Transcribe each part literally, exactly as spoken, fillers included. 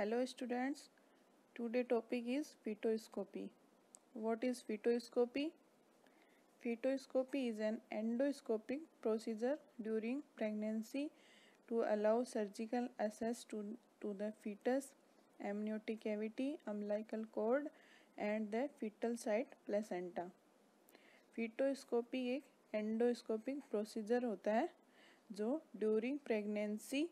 Hello students, today topic is fetoscopy. What is fetoscopy? Fetoscopy is an endoscopic procedure during pregnancy to allow surgical access to, to the fetus, amniotic cavity, umbilical cord and the fetal site placenta. फीटोस्कोपी एक endoscopic procedure होता है जो during pregnancy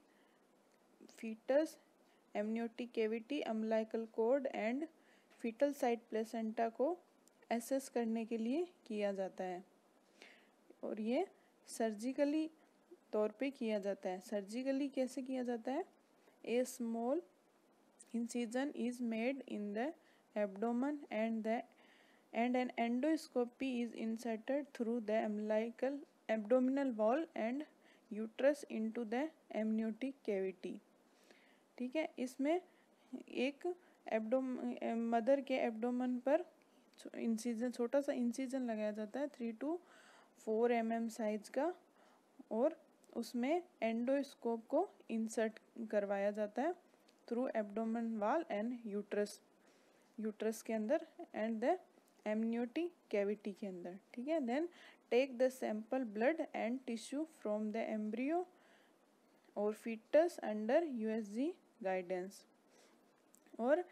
foetus, amniotic cavity, umbilical cord and foetal site placenta को access करने के लिए किया जाता है और ये सर्जिकली तौर पे किया जाता है। सर्जिकली कैसे किया जाता है? A small incision is made in the abdomen and the and an endoscopy is inserted through the umbilical abdominal wall and uterus into the amniotic cavity। ठीक है, इसमें एक एब्डोम मदर के एब्डोमेन पर इंसिजन, छोटा सा इंसिजन लगाया जाता है three to four M M size का और उसमें एंडोस्कोप को इंसर्ट करवाया जाता है through abdomen wall and uterus, uterus के अंदर एंड द एमनियोटिक कैविटी के अंदर। ठीक है, then take the sample blood and tissue from the embryo और फीटस अंडर यूएसजी गाइडेंस। और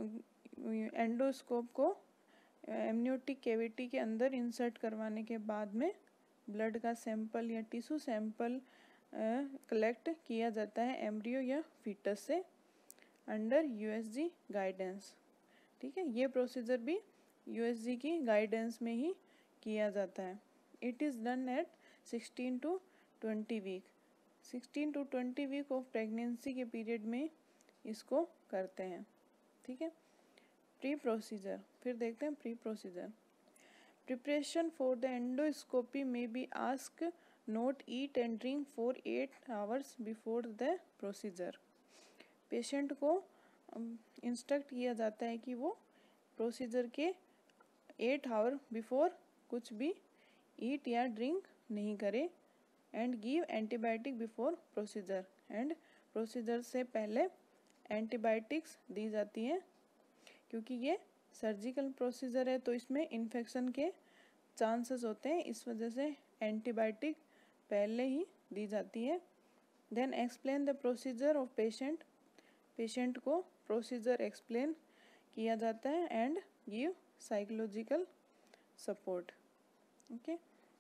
एंडोस्कोप को एमनियोटिक कैविटी के अंदर इंसर्ट करवाने के बाद में ब्लड का सैंपल या टिश्यू सैंपल कलेक्ट किया जाता है एम्ब्रियो या फीटस से अंडर यूएसजी गाइडेंस। ठीक है, ये प्रोसीजर भी यूएसजी की गाइडेंस में ही किया जाता है। It is done at sixteen to twenty week, sixteen to twenty week of pregnancy के पीरियड में इसको करते हैं। ठीक है, प्री प्रोसीजर फिर देखते हैं। Pre procedure preparation for the endoscopy में be ask not eat and drink for eight hours before the procedure. Patient को इंस्ट्रक्ट किया जाता है कि वो प्रोसीजर के एट आवर बिफोर कुछ भी ईट या ड्रिंक नहीं करे and give antibiotic before procedure. And procedure से पहले एंटीबायोटिक्स दी जाती हैं क्योंकि ये सर्जिकल प्रोसीजर है तो इसमें इन्फेक्शन के चांसेस होते हैं, इस वजह से एंटीबायोटिक पहले ही दी जाती है। Then explain the procedure of patient, patient को प्रोसीजर एक्सप्लेन किया जाता है and give psychological support. Okay,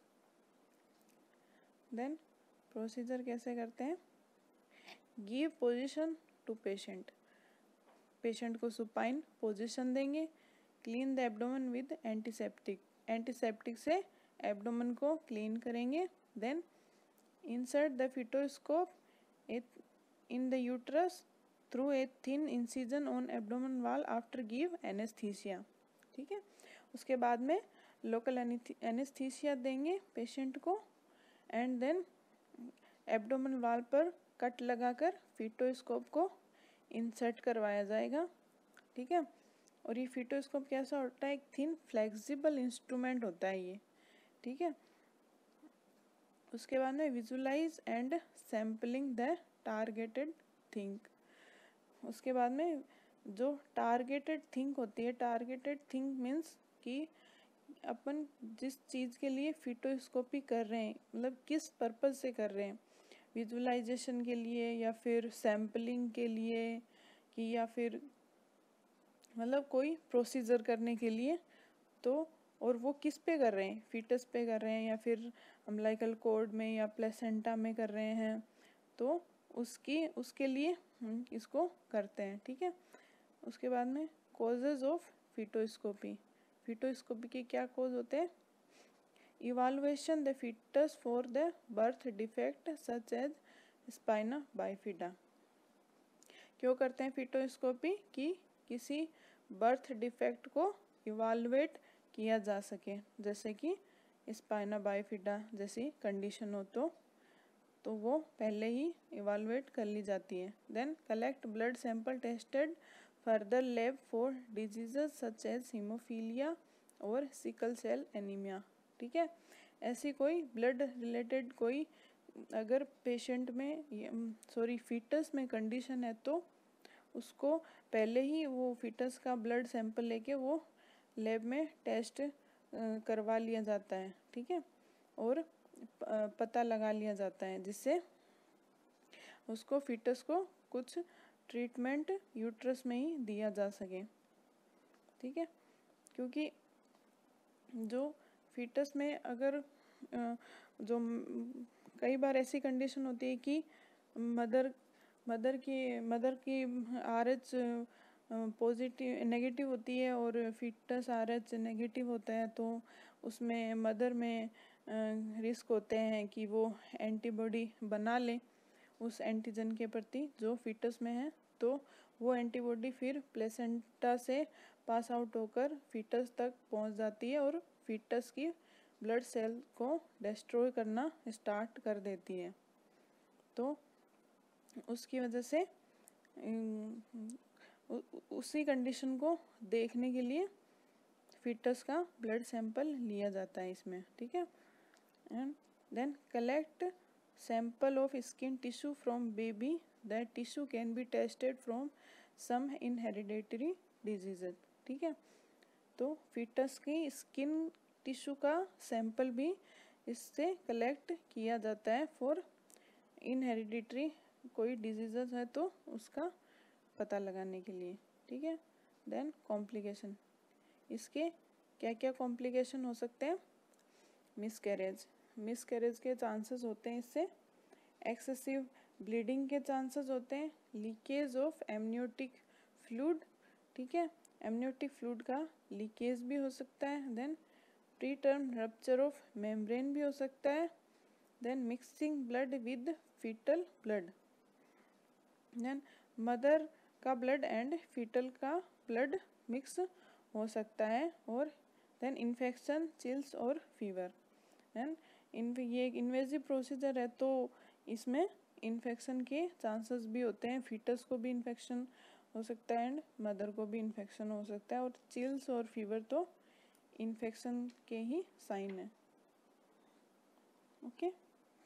then procedure कैसे करते हैं? Give position to patient, patient को सुपाइन पोजीशन देंगे। Clean the abdomen with antiseptic, antiseptic से एब्डोमेन को क्लीन करेंगे। Then insert the foetoscope in the uterus through a thin incision on abdomen wall after give anaesthesia. ठीक है, उसके बाद में लोकल एनेस्थीसिया देंगे पेशेंट को एंड देन एब्डोमेन वॉल पर कट लगाकर फीटोस्कोप को इंसर्ट करवाया जाएगा। ठीक है, और ये फीटोस्कोप कैसा होता है? एक थिन फ्लेक्सिबल इंस्ट्रूमेंट होता है ये। ठीक है, उसके बाद में visualise and sampling the targeted thing, उसके बाद में जो टारगेटेड थिंक होती है, टारगेटेड थिंक मीन्स कि अपन जिस चीज़ के लिए फीटोस्कोपी कर रहे हैं, मतलब किस पर्पज़ से कर रहे हैं, विजुलाइजेशन के लिए या फिर सैम्पलिंग के लिए कि या फिर मतलब कोई प्रोसीजर करने के लिए, तो और वो किस पे कर रहे हैं, फीटस पे कर रहे हैं या फिर अम्बिलिकल कॉर्ड में या प्लेसेंटा में कर रहे हैं, तो उसकी उसके लिए हम इसको करते हैं। ठीक है, उसके बाद में कॉजेज ऑफ फीटोस्कोपी, फीटोस्कोपी के क्या कॉज होते हैं? Evaluation the foetus for the birth defect such as spina bifida. क्यों करते हैं फीटोस्कोपी? कि किसी बर्थ डिफेक्ट को इवालुएट किया जा सके, जैसे कि स्पाइना बाइफिडा जैसी कंडीशन हो तो तो वो पहले ही इवालुएट कर ली जाती है। Then collect blood sample tested further lab for diseases such as haemophilia और सिकल सेल एनीमिया। ठीक है, ऐसी कोई ब्लड रिलेटेड कोई अगर पेशेंट में सॉरी फीटस में कंडीशन है तो उसको पहले ही वो फीटस का ब्लड सैंपल लेके वो लैब में टेस्ट करवा लिया जाता है, ठीक है, और पता लगा लिया जाता है, जिससे उसको फीटस को कुछ ट्रीटमेंट यूट्रस में ही दिया जा सके, ठीक है। क्योंकि जो फीटस में अगर जो कई बार ऐसी कंडीशन होती है कि मदर मदर की मदर की आर एच पॉजिटिव नेगेटिव होती है और फीटस आर एच नेगेटिव होता है, तो उसमें मदर में रिस्क होते हैं कि वो एंटीबॉडी बना ले उस एंटीजन के प्रति जो फीटस में है, तो वो एंटीबॉडी फिर प्लेसेंटा से पास आउट होकर फीटस तक पहुंच जाती है और फीटस की ब्लड सेल को डिस्ट्रॉय करना स्टार्ट कर देती है। तो उसकी वजह से उसी कंडीशन को देखने के लिए फीटस का ब्लड सैंपल लिया जाता है इसमें, ठीक है। And then collect sample of skin tissue from baby, that tissue can be tested from some in hereditary diseases, ठीक है। तो फीटस की स्किन टिश्यू का सैंपल भी इससे कलेक्ट किया जाता है फॉर इन हेरिडिटरी कोई डिजीजेस है तो उसका पता लगाने के लिए, ठीक है। देन कॉम्प्लिकेशन, इसके क्या क्या कॉम्प्लिकेशन हो सकते हैं? मिसकैरेज, मिसकैरेज के चांसेस होते हैं इससे, एक्सेसिव ब्लीडिंग के चांसेस होते हैं, लीकेज ऑफ एमनियोटिक फ्लूइड, ठीक है, एमनियोटिक फ्लूइड का लीकेज भी हो सकता है, then preterm rupture of membrane भी हो सकता है, then mixing blood with foetal blood, then mother का ब्लड एंड फीटल का ब्लड मिक्स हो सकता है, और देन इन्फेक्शन, चिल्स और फीवर। एंड इन ये एक इन्वेजिव प्रोसीजर है तो इसमें इन्फेक्शन के चांसेस भी होते हैं, फीटस को भी इन्फेक्शन हो सकता है एंड मदर को भी इन्फेक्शन हो सकता है, और चिल्स और फीवर तो इन्फेक्शन के ही साइन है, ओके।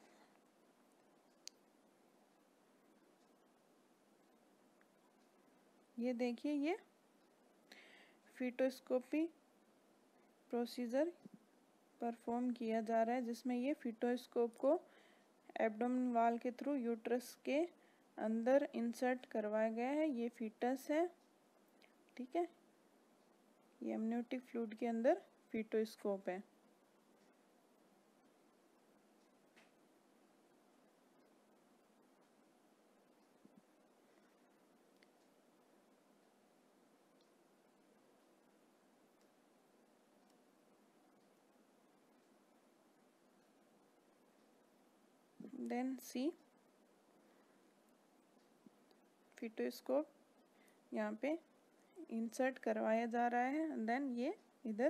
ये देखिए ये फीटोस्कोपी प्रोसीजर परफॉर्म किया जा रहा है, जिसमें ये फीटोस्कोप को एब्डोमेन वाल के थ्रू यूट्रस के अंदर इंसर्ट करवाया गया है। ये फीटस है, ठीक है, ये एमनियोटिक फ्लूइड के अंदर फीटोस्कोप है। देन सी फीटोस्कोप यहाँ पे इंसर्ट करवाया जा रहा है, देन ये इधर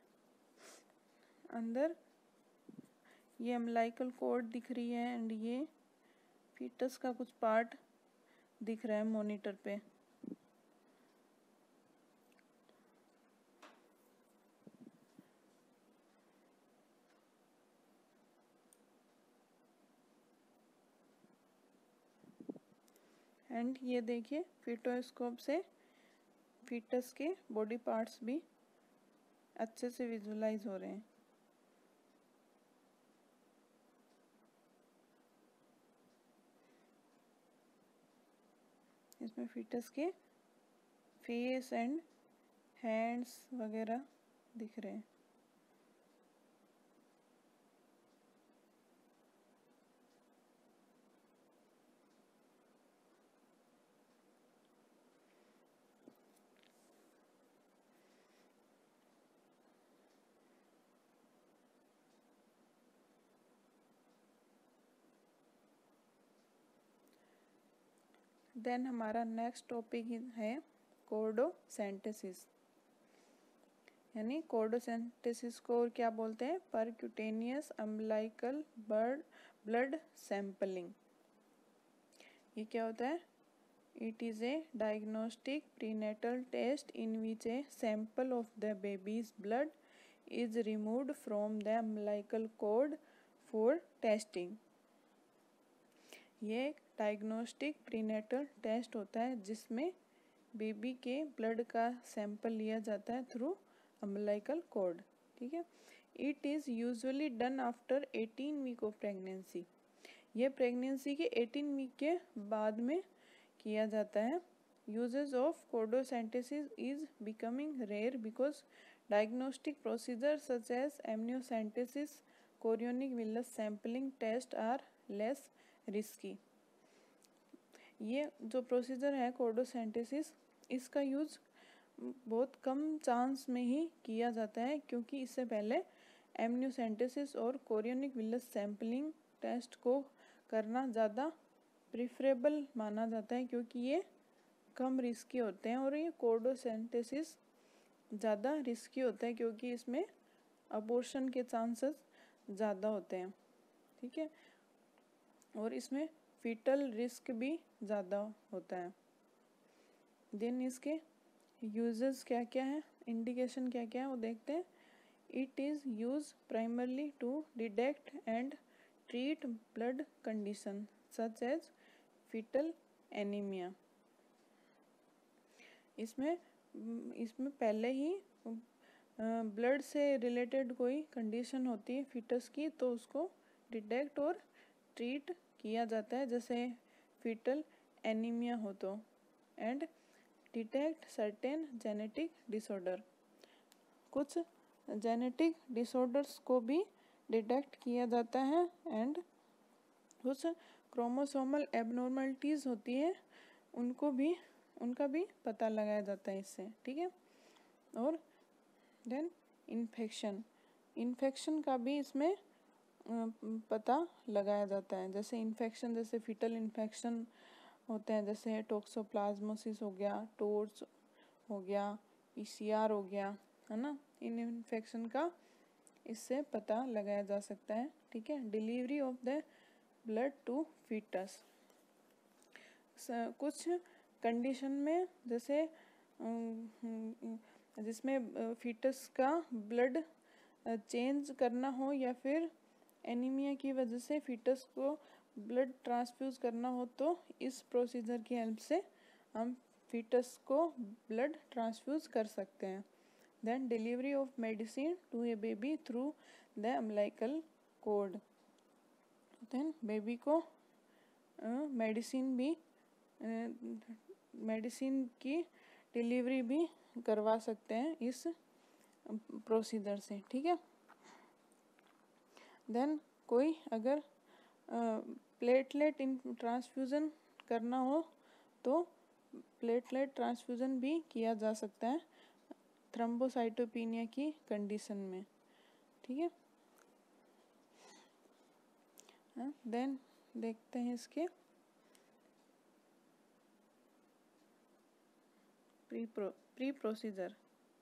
अंदर ये अम्बिलिकल कॉर्ड दिख रही है एंड ये फीटस का कुछ पार्ट दिख रहा है मॉनिटर पे। एंड ये देखिए फीटोस्कोप से फीटस के बॉडी पार्ट्स भी अच्छे से विजुलाइज हो रहे हैं। इसमें फीटस के फेस एंड हैंड्स वगैरह दिख रहे हैं। देन हमारा नेक्स्ट टॉपिक है कोर्डोसेंटेसिस, यानी कोर्डोसेंटेसिस को और क्या बोलते हैं? Percutaneous umbilical blood sampling. ये क्या होता है? It is a diagnostic prenatal test in which a sample of the baby's blood is removed from the umbilical cord for testing. ये एक डायग्नोस्टिक प्रीनेटल टेस्ट होता है जिसमें बेबी के ब्लड का सैंपल लिया जाता है थ्रू अम्बिलिकल कॉर्ड, ठीक है। It is usually done after eighteen week of pregnancy, ये प्रेगनेंसी के एटीन वीक के बाद में किया जाता है। Uses of cordocentesis is becoming rare because diagnostic procedure such as amniocentesis chorionic villus sampling test are less risky. ये जो प्रोसीजर है कोर्डोसेंटेसिस, इसका यूज़ बहुत कम चांस में ही किया जाता है क्योंकि इससे पहले एमनियोसेंटेसिस और कोरियोनिक विलस सैम्पलिंग टेस्ट को करना ज़्यादा प्रिफरेबल माना जाता है क्योंकि ये कम रिस्की होते हैं, और ये कोर्डोसेंटेसिस ज़्यादा रिस्की होता है क्योंकि इसमें अबॉर्शन के चांसेस ज़्यादा होते हैं, ठीक है, और इसमें फीटल रिस्क भी ज़्यादा होता है। देन इसके यूजेस क्या क्या है, इंडिकेशन क्या क्या है वो देखते हैं। It is use primarily to detect and treat blood condition such as foetal anaemia. इसमें इसमें पहले ही ब्लड से रिलेटेड कोई कंडीशन होती है फीटस की तो उसको डिटेक्ट और ट्रीट किया जाता है, जैसे फीटल एनीमिया हो तो, and detect certain genetic disorder, कुछ जेनेटिक डिसऑर्डर्स को भी डिटेक्ट किया जाता है, एंड कुछ क्रोमोसोमल एबनॉर्मलिटीज़ होती है उनको भी उनका भी पता लगाया जाता है इससे, ठीक है। और देन इन्फेक्शन इन्फेक्शन का भी इसमें पता लगाया जाता है, जैसे इन्फेक्शन जैसे फीटल इन्फेक्शन होते हैं, जैसे टॉक्सोप्लाज्मोसिस हो गया, टोर्च हो गया, पीसीआर हो गया, है ना। इन इन्फेक्शन का इससे पता लगाया जा सकता है, ठीक है। Delivery of the blood to foetus, कुछ कंडीशन में जैसे जिसमें फीटस का ब्लड चेंज करना हो या फिर एनीमिया की वजह से फीटस को ब्लड ट्रांसफ्यूज करना हो तो इस प्रोसीजर की हेल्प से हम फीटस को ब्लड ट्रांसफ्यूज कर सकते हैं। Then delivery of medicine to a baby through the umbilical cord, then baby को मेडिसिन भी मेडिसिन की डिलीवरी भी करवा सकते हैं इस प्रोसीजर से, ठीक है। देन कोई अगर प्लेटलेट इन ट्रांसफ्यूज़न करना हो तो प्लेटलेट ट्रांसफ्यूज़न भी किया जा सकता है थ्रोम्बोसाइटोपिनिया की कंडीशन में, ठीक है। देन देखते हैं इसके pre pro pre procedure.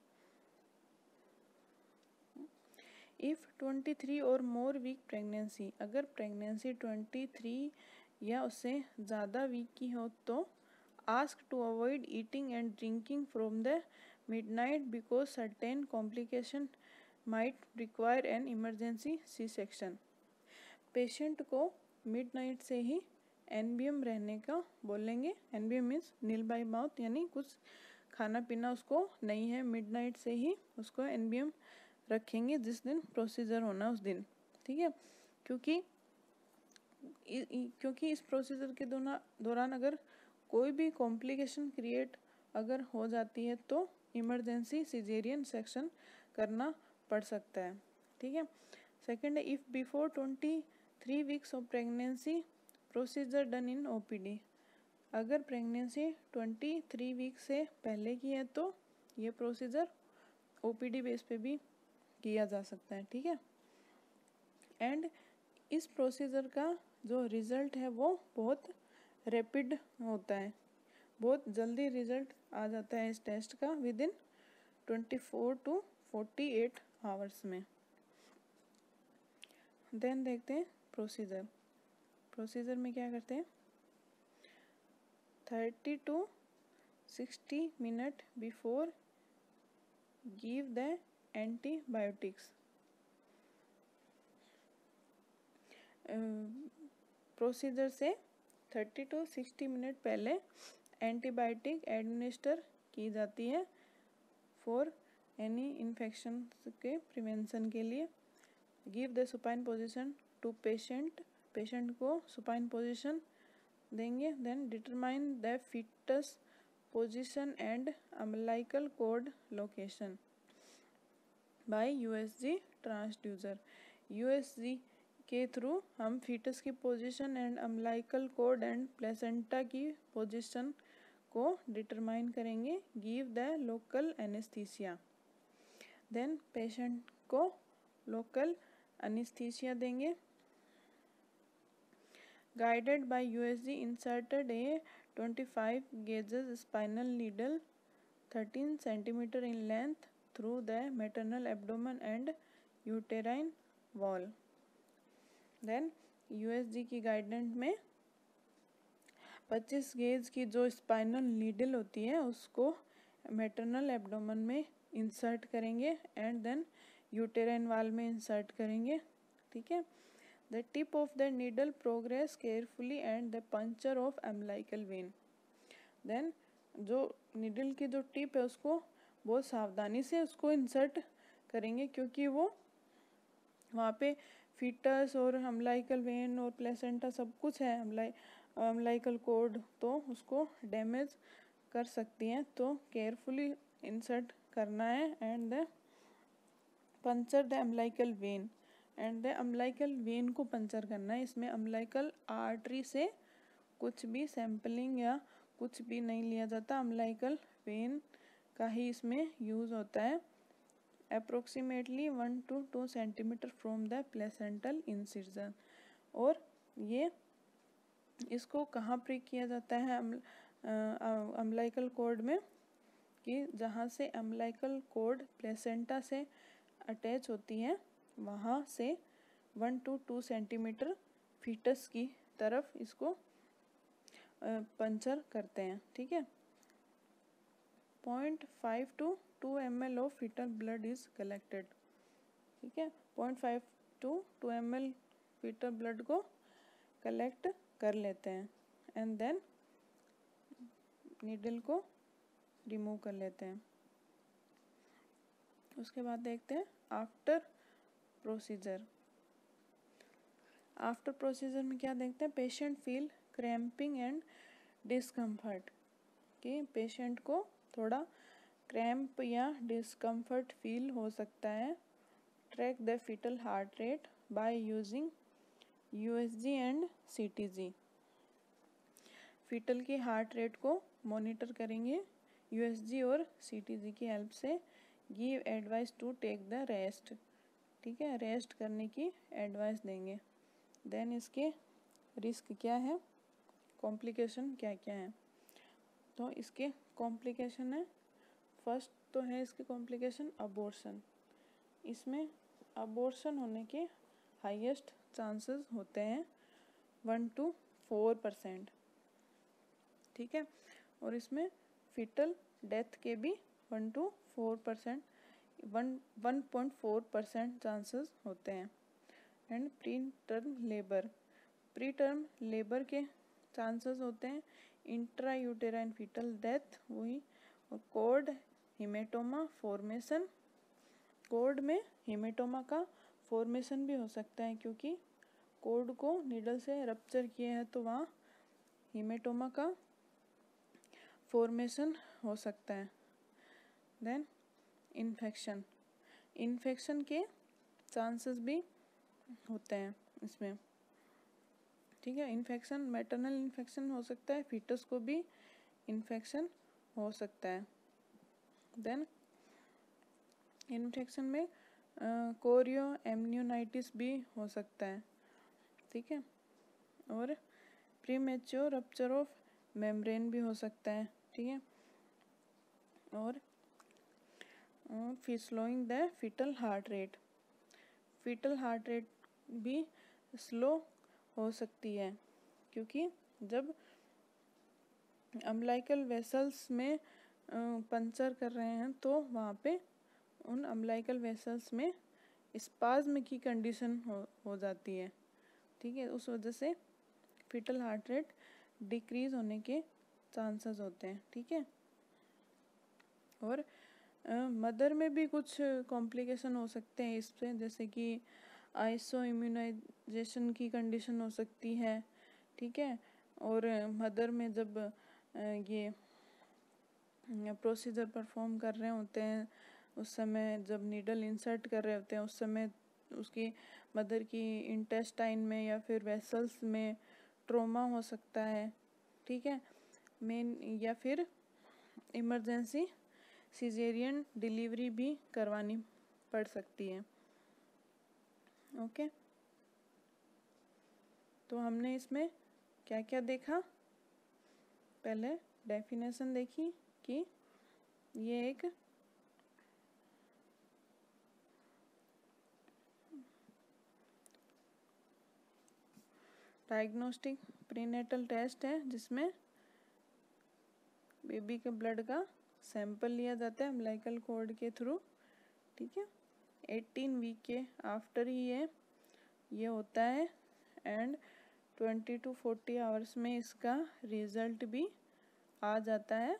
If twenty three और मोर वीक प्रेगनेंसी, अगर प्रेगनेंसी ट्वेंटी थ्री या उससे ज़्यादा वीक की हो तो ask to avoid eating and drinking from the midnight because certain complication might require an emergency C section. Patient को midnight से ही एनबीएम रहने का बोलेंगे। NBM means nil by mouth, यानी कुछ खाना पीना उसको नहीं है, मिडनाइट से ही उसको एनबीएम रखेंगे जिस दिन प्रोसीजर होना उस दिन, ठीक है। क्योंकि क्योंकि इस प्रोसीजर के दौरान अगर कोई भी कॉम्प्लिकेशन क्रिएट अगर हो जाती है तो इमरजेंसी सिजेरियन सेक्शन करना पड़ सकता है, ठीक है। सेकेंड है, if before twenty three weeks of pregnancy procedure done in OPD, अगर प्रेगनेंसी ट्वेंटी थ्री वीक से पहले की है तो ये प्रोसीजर ओपीडी बेस पे भी किया जा सकता है, ठीक है। एंड इस प्रोसीजर का जो रिज़ल्ट है वो बहुत रैपिड होता है, बहुत जल्दी रिज़ल्ट आ जाता है इस टेस्ट का with in twenty four to forty eight hours में। देन देखते हैं प्रोसीजर। प्रोसीजर में क्या करते हैं, thirty to sixty minute before give the antibiotics. Procedure से थर्टी टू सिक्सटी मिनट पहले एंटीबायोटिक एडमिनिस्टर की जाती है फॉर एनी इन्फेक्शन के प्रिवेंशन के लिए। Give the supine position to patient, patient को सुपाइन पोजीशन देंगे। Then determine the fetus position and umbilical cord location bye USG transducer. USG के थ्रू हम फीटस की position and umbilical cord and placenta की position को determine करेंगे। Give the local anaesthesia, then patient को local anaesthesia देंगे। Guided by USG inserted a twenty-five gauges spinal needle thirteen centimeter in length through the maternal abdomen and uterine wall। Then USG की guidance में पच्चीस gauge की जो spinal needle होती है उसको मैटरनल एब्डोमेन में इंसर्ट करेंगे एंड देन यूटेराइन वाल में इंसर्ट करेंगे। ठीक है। The tip of the needle progress carefully and the puncture of umbilical vein. Then जो नीडल की जो टिप है उसको बहुत सावधानी से उसको इंसर्ट करेंगे क्योंकि वो वहाँ पे फीटस और अम्बिलिकल वेन और प्लेसेंटा सब कुछ है, अम्बिलिकल कॉर्ड, तो उसको डैमेज कर सकती हैं, तो केयरफुली इंसर्ट करना है। And the puncture the umbilical vein, and the umbilical vein को पंचर करना है। इसमें अम्बिलिकल आर्टरी से कुछ भी सैंपलिंग या कुछ भी नहीं लिया जाता, अम्बिलिकल वेन का ही इसमें यूज़ होता है। Approximately one to two centimetre from the placental incision. और ये इसको कहाँ प्रिक किया जाता है अम्बिलिकल कॉर्ड में, कि जहाँ से अम्बिलिकल कॉर्ड प्लेसेंटा से अटैच होती है वहाँ से one to two centimetre fetus की तरफ इसको पंचर करते हैं। ठीक है। Point five to two M L of fetal blood is collected. ठीक है। Point five to two M L fetal blood को कलेक्ट कर लेते हैं एंड देन नीडल को रिमूव कर लेते हैं। उसके बाद देखते हैं आफ्टर प्रोसीजर। आफ्टर प्रोसीजर में क्या देखते हैं, patient feel cramping and discomfort, कि पेशेंट को थोड़ा क्रैम्प या डिस्कम्फर्ट फील हो सकता है। Track the fetal heart rate by using USG and CTG. Fetal की हार्ट रेट को मॉनिटर करेंगे यूएसजी और सीटीजी की हेल्प से। Give advice to take the rest. ठीक है, रेस्ट करने की एडवाइस देंगे। देन इसके रिस्क क्या है, कॉम्प्लिकेशन क्या क्या है। तो इसके कॉम्प्लिकेशन है, फर्स्ट तो है इसके कॉम्प्लिकेशन अबॉर्शन। इसमें अबॉर्शन होने के हाईएस्ट चांसेस होते हैं वन टू फोर परसेंट। ठीक है। और इसमें फीटल डेथ के भी one to four percent one one point four percent chances होते हैं। And pre term labour, pre term labour के चांसेस होते हैं इंट्रा यूटेराइन फीटल डेथ वही, और कॉर्ड हेमेटोमा फॉर्मेशन, कॉर्ड में हेमेटोमा का फॉर्मेशन भी हो सकता है क्योंकि कॉर्ड को नीडल से रप्चर किए हैं तो वहाँ हेमेटोमा का फॉर्मेशन हो सकता है। देन इन्फेक्शन, इन्फेक्शन के चांसेस भी होते हैं इसमें। ठीक है। इन्फेक्शन, मैटरनल इन्फेक्शन हो सकता है, फीटस को भी इन्फेक्शन हो सकता है। देन इन्फेक्शन में कोरियो एम्नियोनाइटिस भी हो सकता है। ठीक है। और प्रीमेच्योर रप्चर ऑफ मेम्ब्रेन भी हो सकता है। ठीक है। और slowing the fetal heart rate, fetal heart rate भी स्लो हो सकती है क्योंकि जब अम्बिलिकल वेसल्स में पंचर कर रहे हैं तो वहाँ पे उन अम्बिलिकल वेसल्स में स्पाज्म की कंडीशन हो हो जाती है। ठीक है। उस वजह से फीटल हार्ट रेट डिक्रीज होने के चांसेस होते हैं, ठीक है। और मदर में भी कुछ कॉम्प्लिकेशन हो सकते हैं इससे, जैसे कि आइसो इम्यूनाइजेशन की कंडीशन हो सकती है, ठीक है। और मदर में जब ये प्रोसीजर परफॉर्म कर रहे होते हैं, उस समय जब नीडल इंसर्ट कर रहे होते हैं, उस समय उसकी मदर की इंटेस्टाइन में या फिर वेसल्स में ट्रोमा हो सकता है, ठीक है। मेन या फिर इमरजेंसी सिजेरियन डिलीवरी भी करवानी पड़ सकती है, ओके। तो हमने इसमें क्या क्या देखा, पहले डेफिनेशन देखी कि ये एक डायग्नोस्टिक प्रीनेटल टेस्ट है जिसमें बेबी के ब्लड का सैंपल लिया जाता है अम्बिलिकल कॉर्ड के थ्रू, ठीक है। एटीन वीक के आफ्टर ही ये ये होता है and twenty to forty hours में इसका रिजल्ट भी आ जाता है,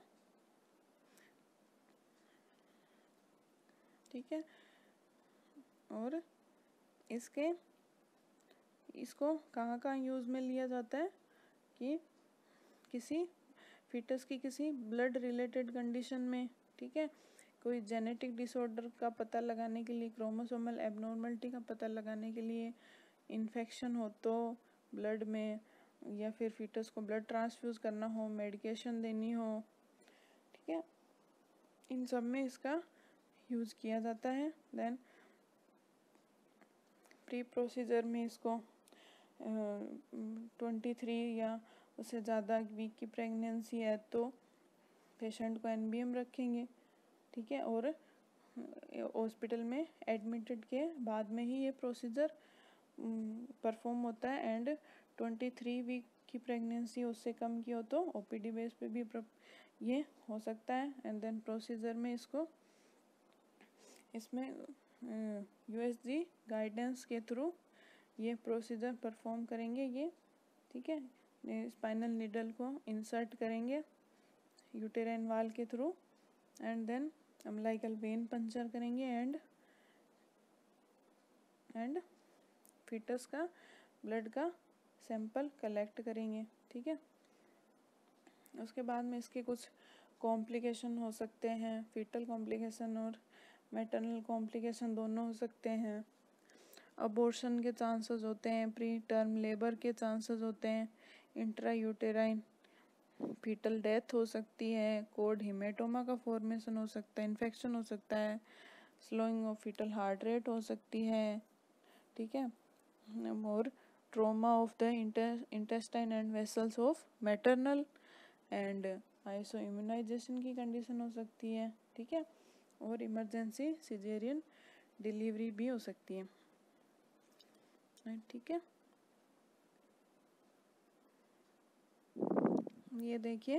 ठीक है। और इसके इसको कहाँ कहाँ यूज़ में लिया जाता है कि किसी फीटस की किसी ब्लड रिलेटेड कंडीशन में, ठीक है। कोई जेनेटिक डिसऑर्डर का पता लगाने के लिए, क्रोमोसोमल एबनॉर्मलिटी का पता लगाने के लिए, इन्फेक्शन हो तो ब्लड में, या फिर फीटस को ब्लड ट्रांसफ्यूज करना हो, मेडिकेशन देनी हो, ठीक है। इन सब में इसका यूज़ किया जाता है। देन प्री प्रोसीजर में इसको ट्वेंटी थ्री या उससे ज़्यादा वीक की प्रेगनेंसी है तो पेशेंट को एन बी एम रखेंगे, ठीक है। और हॉस्पिटल में एडमिटेड के बाद में ही ये प्रोसीजर परफॉर्म होता है। एंड ट्वेंटी थ्री वीक की प्रेगनेंसी उससे कम की हो तो ओ पी डी बेस पे भी ये हो सकता है। एंड देन प्रोसीजर में इसको इसमें यू एस जी गाइडेंस के थ्रू ये प्रोसीजर परफॉर्म करेंगे ये, ठीक है। स्पाइनल नीडल को इंसर्ट करेंगे यूटेराइन वाल के through and then umbilical vein puncture करेंगे एंड एंड फीटस का ब्लड का सैंपल कलेक्ट करेंगे, ठीक है। उसके बाद में इसके कुछ कॉम्प्लिकेशन हो सकते हैं, फीटल कॉम्प्लिकेशन और मैटरनल कॉम्प्लिकेशन दोनों हो सकते हैं। अबॉर्शन के चांसेस होते हैं, प्री टर्म लेबर के चांसेस होते हैं, इंट्रा यूटेराइन फीटल डेथ हो सकती है, कोड हिमेटोमा का फॉर्मेशन हो सकता है, इन्फेक्शन हो सकता है, slowing of fetal heart rate हो सकती है, ठीक है। और trauma of the intestine and vessels of maternal and isoimmunisation की कंडीशन हो सकती है, ठीक है। और इमरजेंसी सिजेरियन डिलीवरी भी हो सकती है, ठीक है। ये देखिए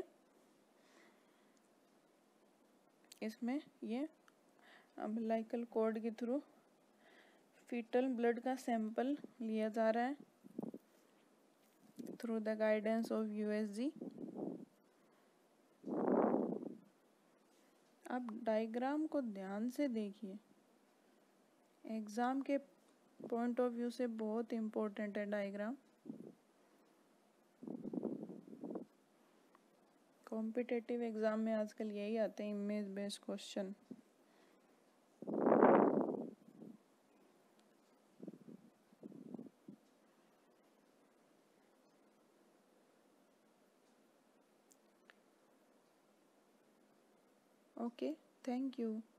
इसमें ये अम्बिलिकल कॉर्ड के थ्रू फीटल ब्लड का सैंपल लिया जा रहा है through the guidance of U S G. आप डायग्राम को ध्यान से देखिए, एग्जाम के पॉइंट ऑफ व्यू से बहुत इम्पोर्टेंट है डायग्राम। कॉम्पिटिटिव एग्जाम में आजकल यही आते हैं, image based question. Okay, thank you.